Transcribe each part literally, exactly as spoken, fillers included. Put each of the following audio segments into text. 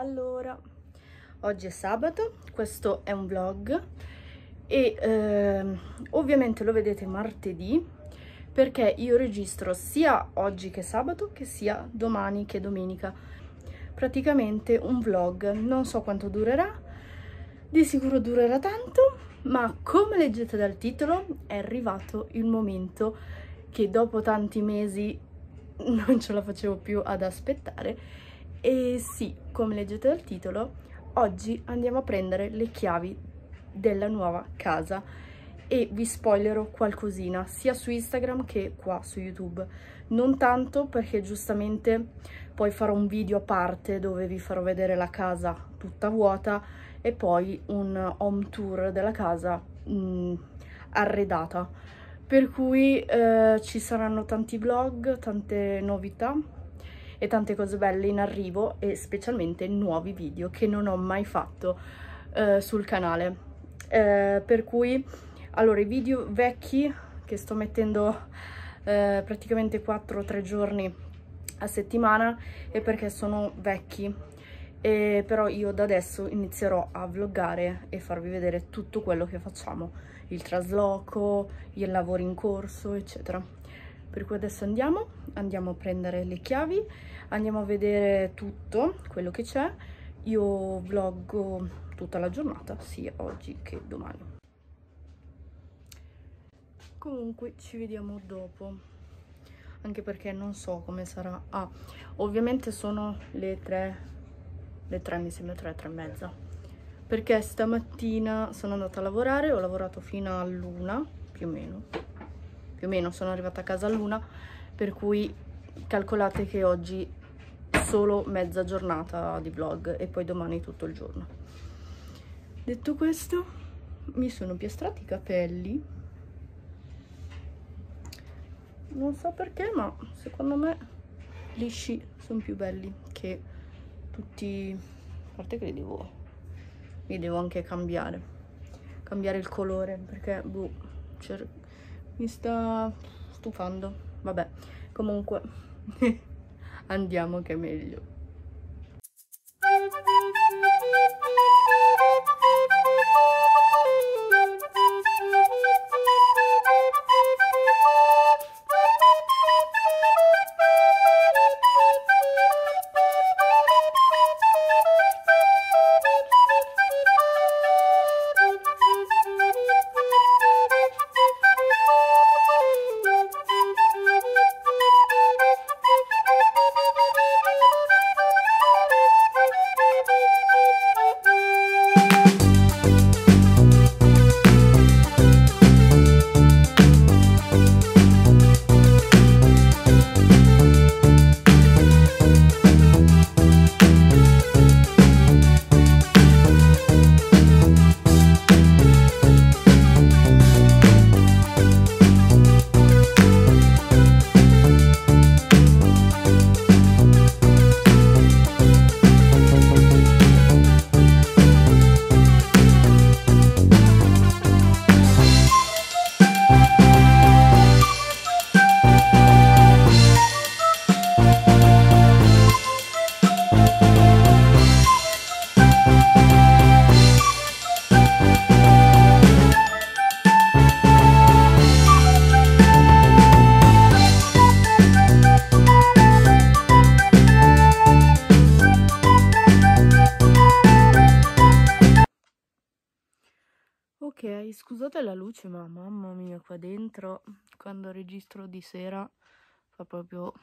Allora, oggi è sabato, questo è un vlog e eh, ovviamente lo vedete martedì perché io registro sia oggi che sabato che sia domani che domenica. Praticamente un vlog, non so quanto durerà, di sicuro durerà tanto, ma come leggete dal titolo è arrivato il momento che dopo tanti mesi non ce la facevo più ad aspettare. E sì, come leggete dal titolo, oggi andiamo a prendere le chiavi della nuova casa e vi spoilerò qualcosina sia su Instagram che qua su YouTube. Non tanto, perché giustamente poi farò un video a parte dove vi farò vedere la casa tutta vuota e poi un home tour della casa mh, arredata, per cui eh, ci saranno tanti vlog, tante novità e tante cose belle in arrivo, e specialmente nuovi video che non ho mai fatto eh, sul canale, eh, per cui allora i video vecchi che sto mettendo eh, praticamente quattro o tre giorni a settimana è perché sono vecchi, e però io da adesso inizierò a vloggare e farvi vedere tutto quello che facciamo, il trasloco, i lavori in corso eccetera. Per cui adesso andiamo andiamo a prendere le chiavi, andiamo a vedere tutto quello che c'è. Io vloggo tutta la giornata, sia oggi che domani. Comunque ci vediamo dopo, anche perché non so come sarà. Ah, ovviamente sono le tre, le tre mi sembra tre, tre e mezza, perché stamattina sono andata a lavorare, ho lavorato fino all'una, più o meno, più o meno sono arrivata a casa all'una, per cui calcolate che oggi solo mezza giornata di vlog e poi domani tutto il giorno. Detto questo, mi sono piastrati i capelli, non so perché, ma secondo me lisci sono più belli che tutti, a parte che li devo, li devo anche cambiare cambiare il colore, perché boh, mi sta stufando. Vabbè, comunque andiamo che è meglio. Ok, scusate la luce, ma mamma mia, qua dentro quando registro di sera fa proprio,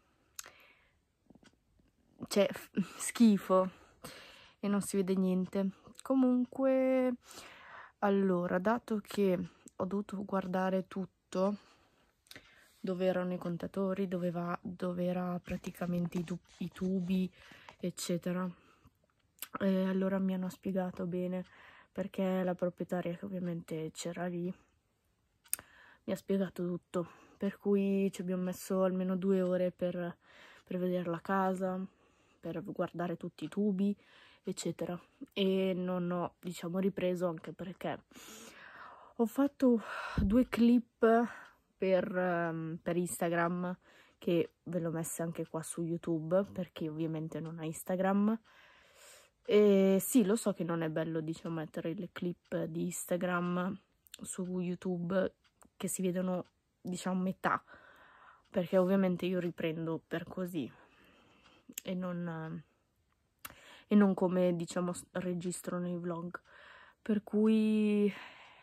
cioè, schifo e non si vede niente. Comunque, allora, dato che ho dovuto guardare tutto, dove erano i contatori, dove, va, dove era praticamente i, tu i tubi eccetera, e allora mi hanno spiegato bene, perché la proprietaria, che ovviamente c'era lì, mi ha spiegato tutto, per cui ci abbiamo messo almeno due ore per, per vedere la casa, per guardare tutti i tubi eccetera, e non ho, diciamo, ripreso, anche perché ho fatto due clip per, um, per Instagram, che ve l'ho messa anche qua su YouTube, per chi ovviamente non ha Instagram, E sì, lo so che non è bello, diciamo, mettere le clip di Instagram su YouTube che si vedono, diciamo, metà, perché ovviamente io riprendo per così e non, e non come, diciamo, registro nei vlog, per cui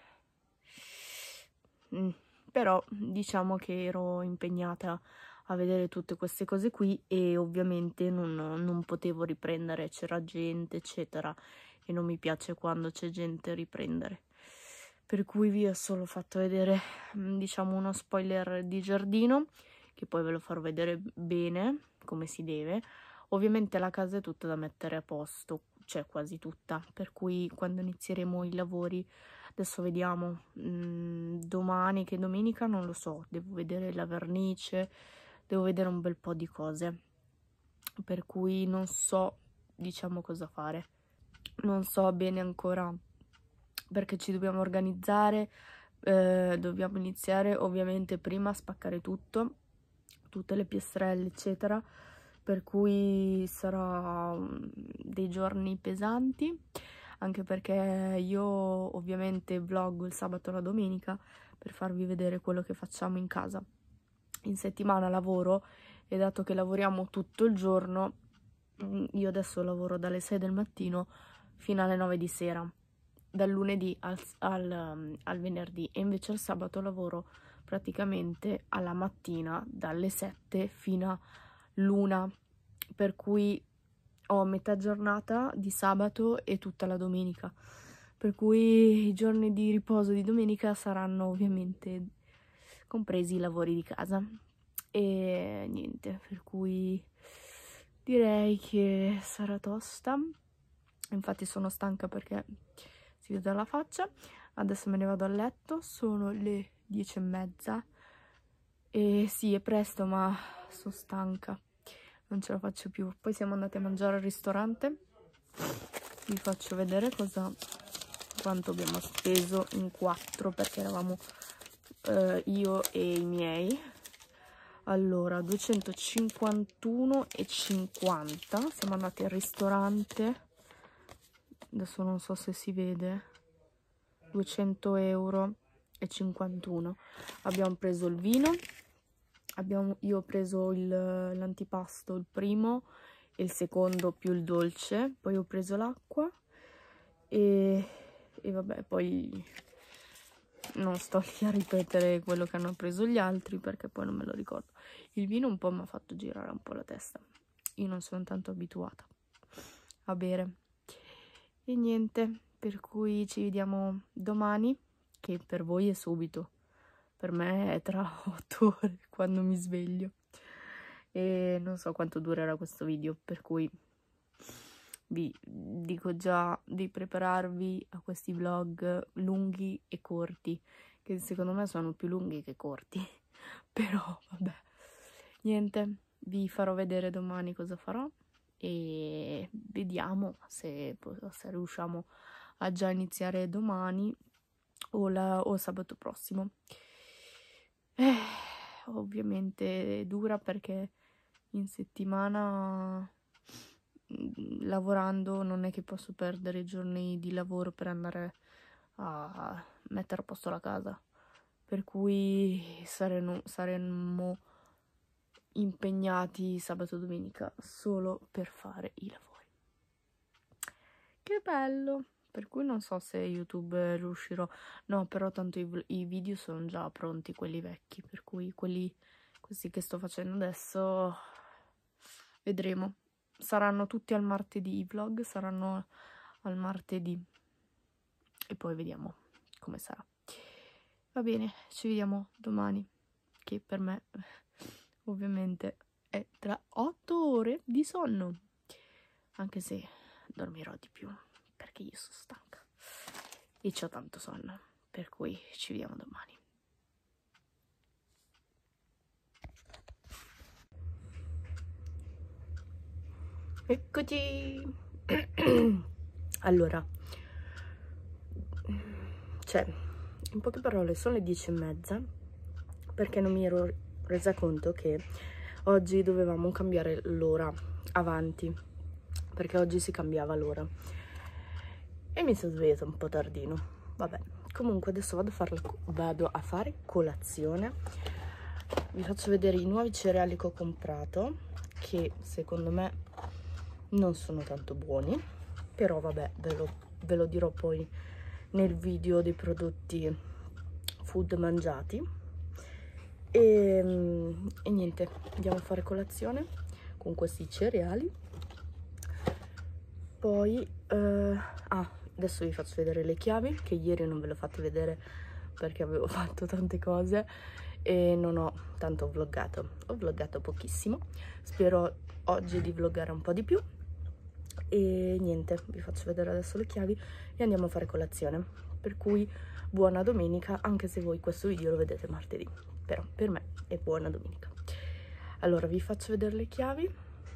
mm, però diciamo che ero impegnata a vedere tutte queste cose qui e ovviamente non, non potevo riprendere, c'era gente eccetera e non mi piace quando c'è gente a riprendere, per cui vi ho solo fatto vedere, diciamo, uno spoiler di giardino che poi ve lo farò vedere bene come si deve. Ovviamente la casa è tutta da mettere a posto, cioè quasi tutta, per cui quando inizieremo i lavori, adesso vediamo, mh, domani che domenica non lo so, devo vedere la vernice, devo vedere un bel po' di cose, per cui non so, diciamo, cosa fare, non so bene ancora perché ci dobbiamo organizzare, eh, dobbiamo iniziare ovviamente prima a spaccare tutto, tutte le piastrelle eccetera, per cui sarà dei giorni pesanti, anche perché io ovviamente vloggo il sabato e la domenica per farvi vedere quello che facciamo in casa. In settimana lavoro e dato che lavoriamo tutto il giorno, io adesso lavoro dalle sei del mattino fino alle nove di sera, dal lunedì al, al, al venerdì, e invece il sabato lavoro praticamente alla mattina dalle sette fino all'una, per cui ho metà giornata di sabato e tutta la domenica, per cui i giorni di riposo di domenica saranno ovviamente compresi i lavori di casa e niente, per cui direi che sarà tosta. Infatti sono stanca perché si vede dalla faccia. Adesso me ne vado a letto, sono le dieci e mezza e sì, è presto ma sono stanca, non ce la faccio più. Poi siamo andati a mangiare al ristorante, vi faccio vedere cosa, quanto abbiamo speso in quattro, perché eravamo eh, io e i miei. Allora, duecentocinquantuno e cinquanta, siamo andati al ristorante, adesso non so se si vede, duecento euro e cinquantuno. Abbiamo preso il vino, abbiamo, io ho preso l'antipasto, il, il primo, e il secondo più il dolce, poi ho preso l'acqua e, e vabbè, poi non sto lì a ripetere quello che hanno preso gli altri perché poi non me lo ricordo. Il vino un po' mi ha fatto girare un po' la testa, io non sono tanto abituata a bere e niente, per cui ci vediamo domani, che per voi è subito, per me è tra otto ore quando mi sveglio e non so quanto durerà questo video, per cui vi dico già di prepararvi a questi vlog lunghi e corti, che secondo me sono più lunghi che corti, però vabbè, niente, vi farò vedere domani cosa farò e vediamo se, se riusciamo a già iniziare domani o, la, o sabato prossimo. Eh, ovviamente dura perché in settimana lavorando non è che posso perdere giorni di lavoro per andare a mettere a posto la casa, per cui saremo, saremmo impegnati sabato e domenica solo per fare i lavori. Che bello! Per cui non so se YouTube riuscirò, no, però tanto i, i video sono già pronti, quelli vecchi, per cui quelli questi che sto facendo adesso vedremo. Saranno tutti al martedì, i vlog saranno al martedì e poi vediamo come sarà. Va bene, ci vediamo domani, che per me ovviamente è tra otto ore di sonno, anche se dormirò di più perché io sono stanca e c'ho tanto sonno, per cui ci vediamo domani. Eccoci! Allora, cioè, in poche parole sono le dieci e mezza perché non mi ero resa conto che oggi dovevamo cambiare l'ora avanti, perché oggi si cambiava l'ora e mi sono svegliata un po' tardino. Vabbè, comunque adesso vado a, farla, vado a fare colazione. Vi faccio vedere i nuovi cereali che ho comprato, che secondo me non sono tanto buoni, però vabbè, ve lo, ve lo dirò poi nel video dei prodotti food mangiati. E, e niente, andiamo a fare colazione con questi cereali. Poi eh, ah, adesso vi faccio vedere le chiavi, che ieri non ve le ho fatte vedere perché avevo fatto tante cose e non ho tanto vloggato, ho vloggato pochissimo. Spero oggi di vloggare un po' di più. E niente, vi faccio vedere adesso le chiavi e andiamo a fare colazione, per cui buona domenica, anche se voi questo video lo vedete martedì, però per me è buona domenica. Allora vi faccio vedere le chiavi,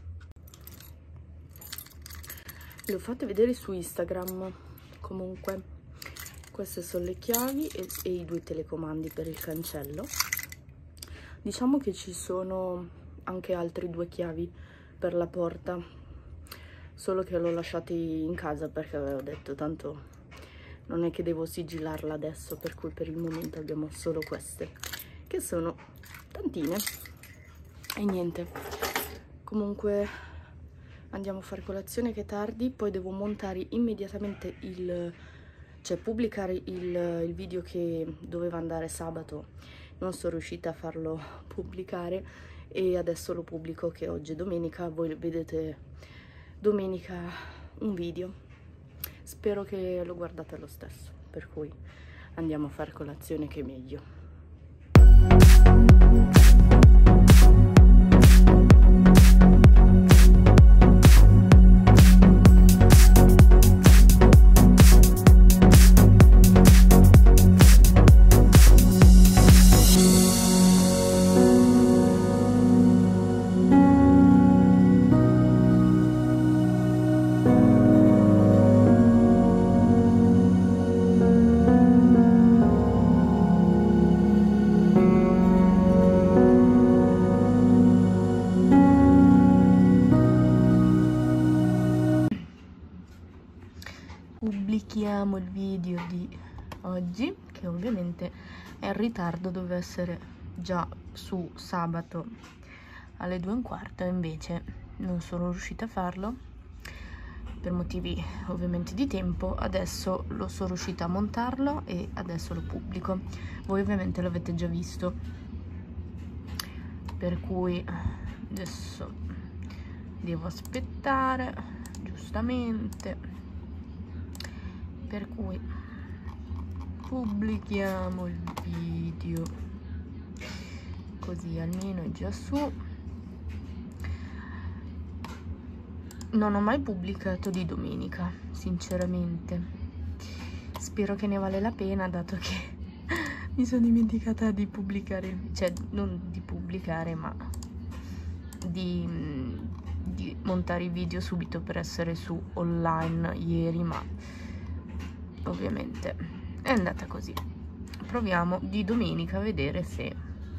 le ho fatte vedere su Instagram. Comunque queste sono le chiavi e, e i due telecomandi per il cancello. Diciamo che ci sono anche altre due chiavi per la porta, solo che l'ho lasciati in casa perché avevo detto tanto non è che devo sigillarla adesso, per cui per il momento abbiamo solo queste, che sono tantine. E niente, comunque andiamo a fare colazione che è tardi, poi devo montare immediatamente il, cioè pubblicare il, il video che doveva andare sabato. Non sono riuscita a farlo pubblicare e adesso lo pubblico, che oggi è domenica, voi vedete domenica un video. Spero che lo guardate lo stesso, per cui andiamo a fare colazione che è meglio. Pubblichiamo il video di oggi, che ovviamente è in ritardo, doveva essere già su sabato alle due e un quarto, invece non sono riuscita a farlo per motivi ovviamente di tempo. Adesso lo sono riuscita a montarlo e adesso lo pubblico. Voi ovviamente l'avete già visto, per cui adesso devo aspettare, giustamente. Per cui pubblichiamo il video, così almeno è già su. Non ho mai pubblicato di domenica, sinceramente. Spero che ne vale la pena, dato che mi sono dimenticata di pubblicare, cioè non di pubblicare, ma di, di montare i video subito per essere su online ieri, ma ovviamente è andata così. Proviamo di domenica a vedere se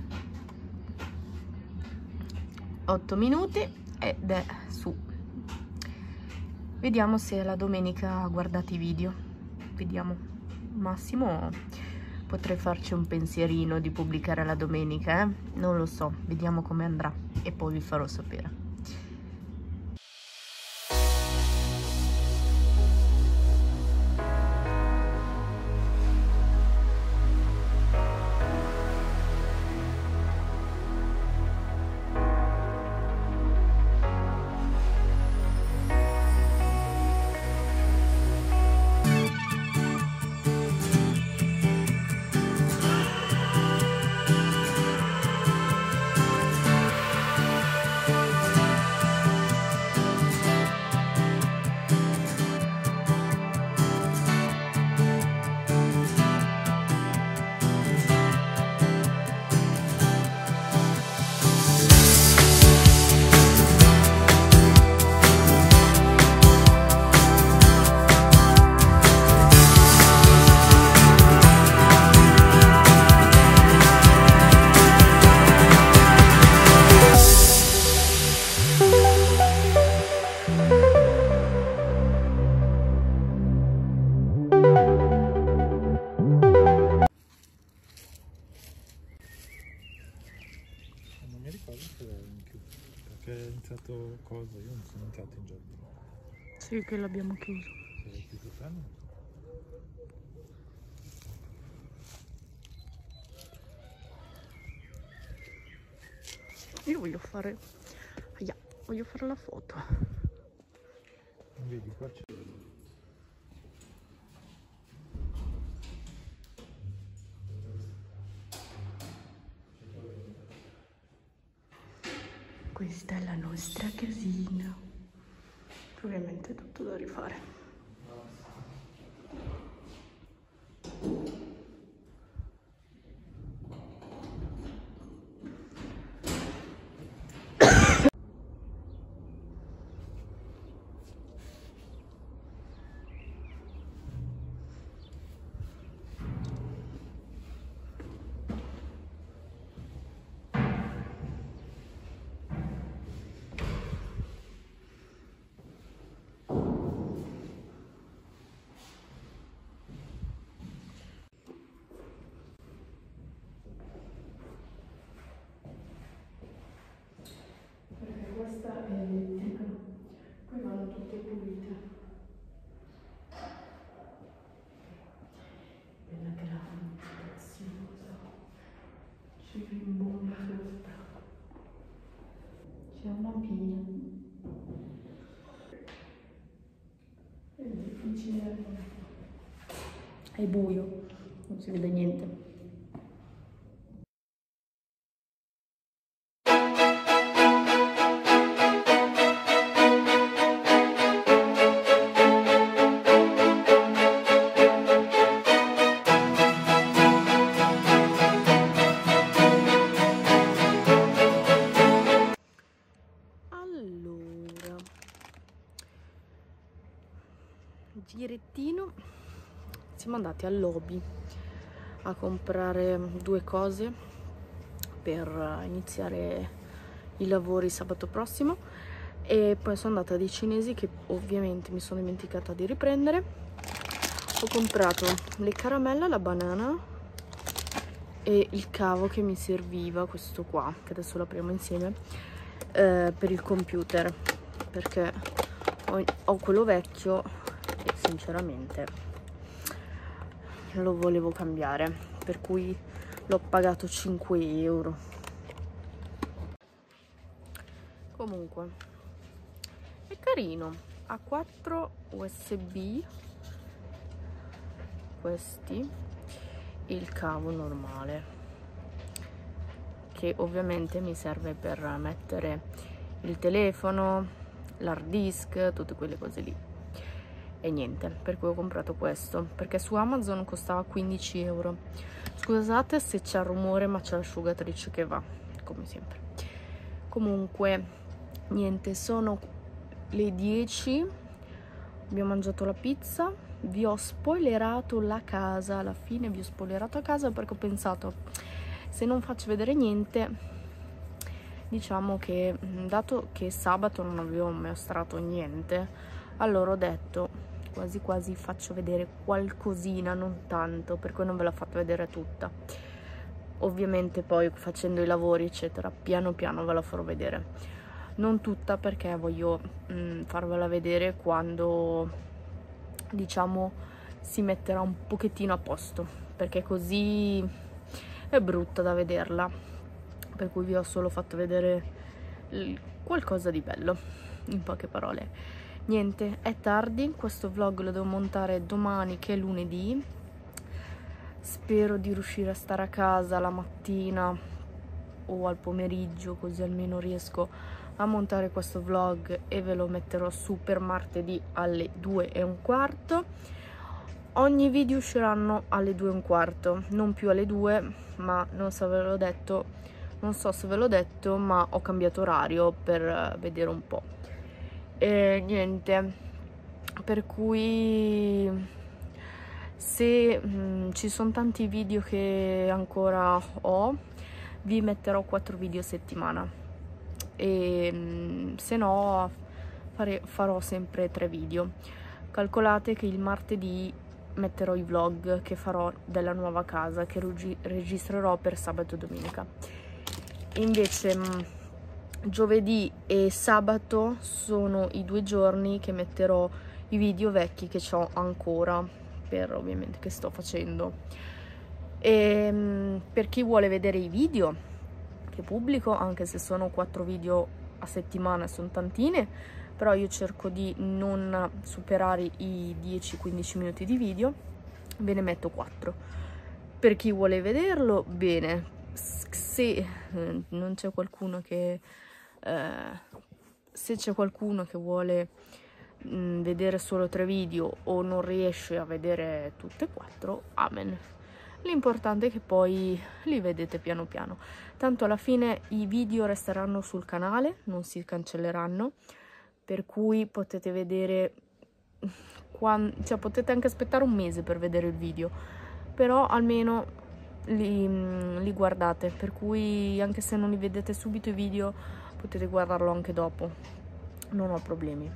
otto minuti ed è su. Vediamo se la domenica guardate i video. Vediamo, massimo potrei farci un pensierino di pubblicare la domenica, eh? Non lo so, vediamo come andrà e poi vi farò sapere. aperto cosa? Io non sono entrato in giardino. Sì, che l'abbiamo chiuso. Se hai chiuso te, non so. Io voglio fare... Aia, voglio fare la foto. Vedi, qua c'è... Questa è la nostra casina. Ovviamente è tutto da rifare. Questa è elettrica, poi vanno tutte pulite. Bella grande, spaziosa, ci rimbomba tutta. C'è una pina. È difficile. È buio, non si vede niente. Girettino, siamo andati al Lobby a comprare due cose per iniziare i lavori sabato prossimo e poi sono andata dai cinesi che ovviamente mi sono dimenticata di riprendere. Ho comprato le caramelle, la banana e il cavo che mi serviva, questo qua che adesso lo apriamo insieme, eh, per il computer, perché ho, ho quello vecchio e sinceramente lo volevo cambiare, per cui l'ho pagato cinque euro. Comunque è carino, ha quattro U S B questi, il cavo normale che ovviamente mi serve per mettere il telefono, l'hard disk, tutte quelle cose lì. E niente, per cui ho comprato questo, perché su Amazon costava quindici euro. Scusate se c'è rumore, ma c'è l'asciugatrice che va, come sempre. Comunque, niente, sono le dieci, abbiamo mangiato la pizza, vi ho spoilerato la casa, alla fine vi ho spoilerato a casa perché ho pensato, se non faccio vedere niente, diciamo che, dato che sabato non avevo mostrato niente, allora ho detto quasi quasi faccio vedere qualcosina, non tanto, per cui non ve l'ho fatta vedere tutta. Ovviamente poi facendo i lavori eccetera, piano piano ve la farò vedere, non tutta perché voglio mh, farvela vedere quando, diciamo, si metterà un pochettino a posto, perché così è brutta da vederla, per cui vi ho solo fatto vedere qualcosa di bello, in poche parole. Niente, è tardi, questo vlog lo devo montare domani che è lunedì. Spero di riuscire a stare a casa la mattina o al pomeriggio, così almeno riesco a montare questo vlog e ve lo metterò su per martedì alle due e un quarto. Ogni video usciranno alle due e un quarto, non più alle due, ma non so, ve l'ho detto, non so se ve l'ho detto, ma ho cambiato orario per vedere un po'. E niente, per cui se mh, ci sono tanti video che ancora ho, vi metterò quattro video a settimana e mh, se no fare, farò sempre tre video. Calcolate che il martedì metterò i vlog che farò della nuova casa, che registrerò per sabato e domenica. Invece mh, giovedì e sabato sono i due giorni che metterò i video vecchi che ho ancora, per ovviamente che sto facendo. E per chi vuole vedere i video che pubblico, anche se sono quattro video a settimana, sono tantine, però io cerco di non superare i dieci quindici minuti di video, ve ne metto quattro. Per chi vuole vederlo, bene, se eh, non c'è qualcuno che eh, se c'è qualcuno che vuole mh, vedere solo tre video o non riesce a vedere tutte e quattro, amen. L'importante è che poi li vedete piano piano, tanto alla fine i video resteranno sul canale, non si cancelleranno, per cui potete vedere quando, cioè potete anche aspettare un mese per vedere il video, però almeno li, li guardate, per cui anche se non li vedete subito i video potete guardarlo anche dopo, non ho problemi.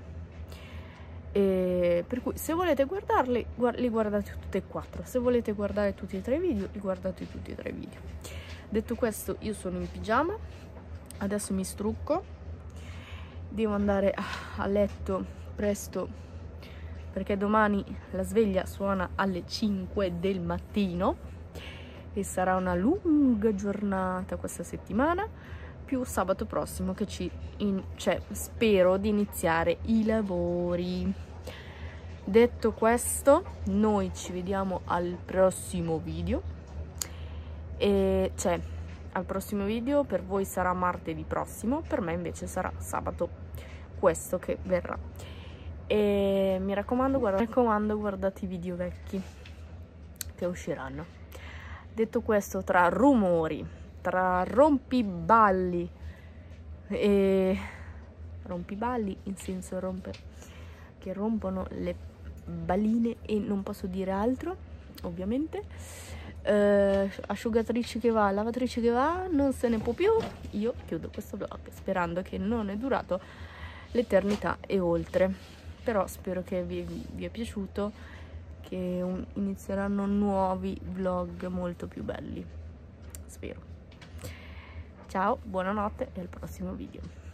E per cui se volete guardarli, guard li guardate tutti e quattro, se volete guardare tutti e tre i video, li guardate tutti e tre i video. Detto questo, io sono in pigiama, adesso mi strucco, devo andare a letto presto perché domani la sveglia suona alle cinque del mattino e sarà una lunga giornata questa settimana, più sabato prossimo che ci in, cioè, spero di iniziare i lavori. Detto questo, noi ci vediamo al prossimo video, e cioè al prossimo video per voi sarà martedì prossimo, per me invece sarà sabato questo che verrà. E mi raccomando, guarda, mi raccomando guardate i video vecchi che usciranno. Detto questo, tra rumori, tra rompiballi e rompiballi in senso rompe che rompono le balline e non posso dire altro, ovviamente, eh, asciugatrice che va, lavatrice che va, non se ne può più, io chiudo questo vlog sperando che non è durato l'eternità e oltre, però spero che vi, vi è piaciuto, che un, inizieranno nuovi vlog molto più belli, spero. Ciao, buonanotte e al prossimo video.